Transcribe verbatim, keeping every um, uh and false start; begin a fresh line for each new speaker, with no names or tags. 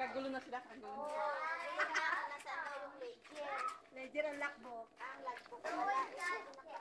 Kagulo na sila, kagulo.
Oo, ayun nga, nasa ano yung ledger.
Ledger ang lockbook.
Ang lagbook. Wala,